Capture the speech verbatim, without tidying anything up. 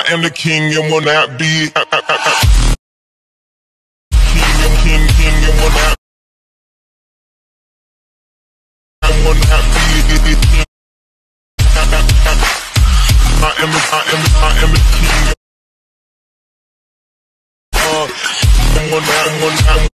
I am the king and will not be. King, king, king, and will not. I will not be. I am, I am, I am the king. Uh, I will not, I will not.